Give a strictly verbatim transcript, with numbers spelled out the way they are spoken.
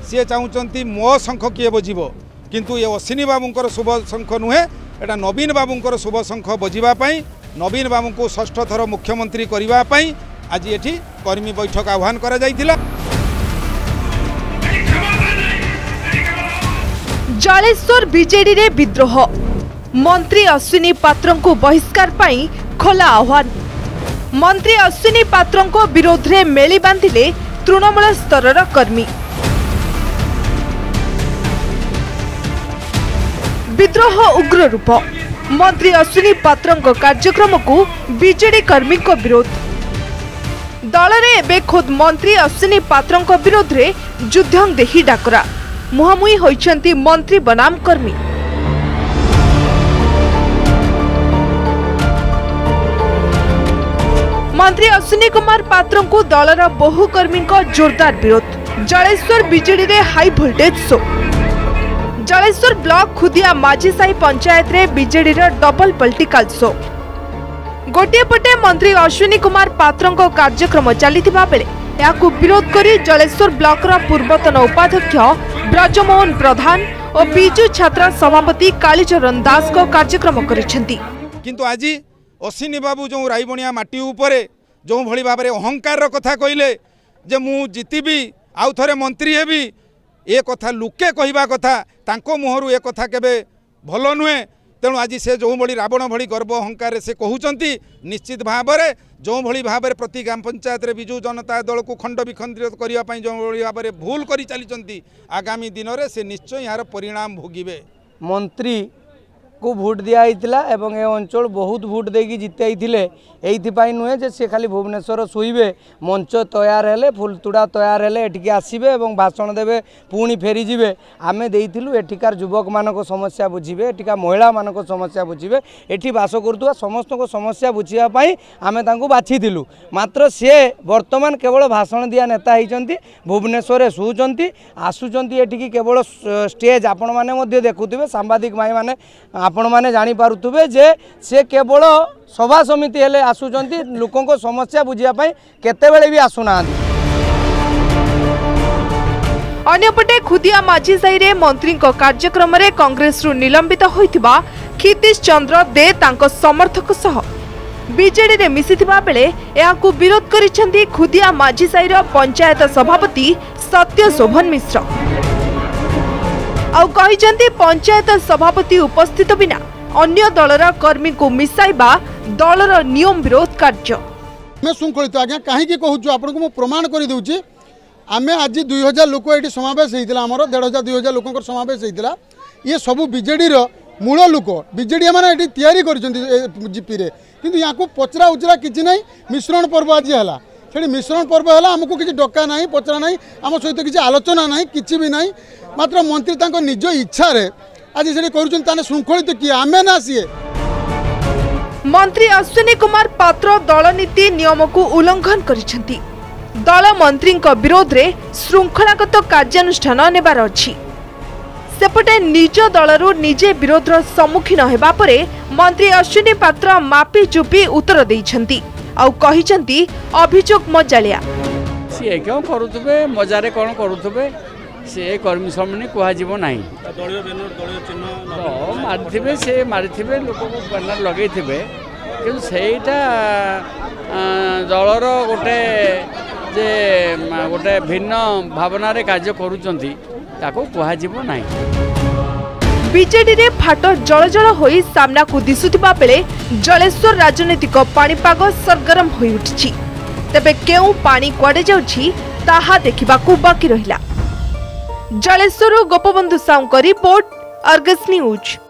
सी चाहूँगी मो शंख किए बजिब किंतु ये अश्विनी बाबूंकर शुभ शंख नुहे एटा नवीन बाबूंकर शुभ शंख बजिबाई नवीन बाबू को षष्ठ थर मुख्यमंत्री करने आज ये कर्मी बैठक आह्वान करा जाइथिला। जलेश्वर बीजेडी रे विद्रोह मंत्री अश्विनी पात्र को बहिष्कार पाई खोला आह्वान। मंत्री अश्विनी पात्र को विरोध में मेली बांधिले तृणमूल स्तर कर्मी। विद्रोह उग्र रूप मंत्री अश्विनी पात्र कार्यक्रम को बीजेडी कर्मी को विरोध। दल रे एबे खुद मंत्री अश्विनी पात्र विरोध में युद्धं देही डाकरा मुहांमुही होइछंती मंत्री बनाम कर्मी। मंत्री अश्विनी कुमार पात्र को दलर बहु कर्मी जोरदार विरोध। जलेश्वर बीजेडी रे high voltage show. Jaleswar block Khudia Majhisahi panchayat रे बीजेडी रे डबल पॉलिटिकल शो। गोटे पटे मंत्री अश्विनी कुमार पात्र कार्यक्रम चलीथिबा बेले याकु विरोध करी जलेश्वर ब्लॉक रा पूर्वतन उपाध्यक्ष ब्रजमोहन प्रधान और बीजू छात्रा सभापति कालीचरण दास को कार्यक्रम करिसेंती। किंतु आज अश्विनी बाबू जो राईबणिया माटी उपरे जो भली भाव में अहंकार कथा कहले जे मु जीतबी आउ थरे मंत्री हेबी ए कथा लुके कहवा कथा तांको मुहरु ए कथा केबे भलो नुहे। तेणु आज से जो भली रावण भली गर्व अहंकार से कहउचंती निश्चित भाव में जो भली भाव में प्रति ग्राम पंचायत रे बिजू जनता दल को खंड विखंडित करने जो भली भाव में भूल करी चली आगामी दिन में से निश्चय यार परिणाम भोगिबे। मंत्री को भोट दिया एवं ए अंचल बहुत भोट देकी जिताई एइथिपाई नुहे जे से खाली भुवनेश्वर शुइबे मंच तैयार हेले फुलतुड़ा तैयार हेले एठिके आसीबे एवं भाषण देबे पुणी फेरीजिबे। आमे देइथिलु एठिकार युवक मानक समस्या बुझिबे एठिका महिला मानक समस्या बुझिबे एठी बास करुवा समस्त को समस्या बुझिया पाई आमे तांको बाछिथिलु। मात्र से वर्तमान केवल भाषण दिया नेता होइचंती भुवनेश्वर शुचंती आसुचंती एठिकी केवल स्टेज आपण माने मध्ये देखुथिबे सांबादिक भाई माने आपण माने जानी पारुथुबे जे से केवल सभा समिति हेले आसुचंती लोकों को समस्या बुझिया पाई केतेबेले भी आसुना। अन्यपटे खुदिया माझीसाही रे मंत्री को कार्यक्रम रे कांग्रेस रु निलंबित होइथिबा क्षितिश चंद्र दे तांको समर्थक सह बीजेडी रे मिसिथिबा बेले याकु विरोध करिसेंती खुदिया माझीसाही रो पंचायत सभापति सत्य शोभन मिश्र। आउ कहिसेंती पंचायत सभापति उपस्थित बिना अन्य दलर कर्मी को मिसाइबा दलर नियम विरोध कार्य। मैं शृंखलित आज्ञा कहीं कहूँ आपको मुझे प्रमाण कर दूची आम आज दुई हजार लोक ये समावेश होता आमर देढ़ हजार दुई हजार लोक समावेश होता ये सबू बीजेडी मूल लोक बीजेडी मैंने ये तैयारी करजीपी कि यहाँ पचरा उचरा कि ना मिश्रण पर्व आज है से मिश्रण पर्व है आमको किसी डका ना पचरा ना आम सहित किसी आलोचना ना कि भी ना मात्र मंत्री तांको निज इच्छा रे आज से कर शृंखलित किए आमे ना सी। मंत्री अश्विनी कुमार पात्र दल नीति नियम को उल्लंघन करिसेंती। दल मंत्री विरोध रे श्रृंखलागत कार्यानुष्ठान नेबार अछि। सेपटे निज दलरू निजे विरोधर सम्मुखीन हेबा परे मंत्री अश्विनी पात्र मापी चुपी उत्तर दैछंती आउ कहिसेंती अभियोग मजालिया। सी क्यों करूथबे मजारे कोन करूथबे से कर्मी सम्मानी कहजिबो नाही दलियो बैनर दलियो चिन्ह मारिथिबे से मारिथिबे लोक को बैनर लगेथिबे किंतु सेटा दलर गोटे जे गोटे भिन्न भावना रे कार्य करूचंती ताको कहजिबो नाही। बीजेडी रे फाट जलजल होई सामना को दिसुथिबा बेले जलेश्वर राजनीतिक पाणीपाग सरगरम होई उठिछि। तेबे केउ पानी कुआडे जाउछि ताहा देखिबाकू बाकी रहिला। जलेश्वर गोपबंधु साउंको रिपोर्ट अर्गस न्यूज।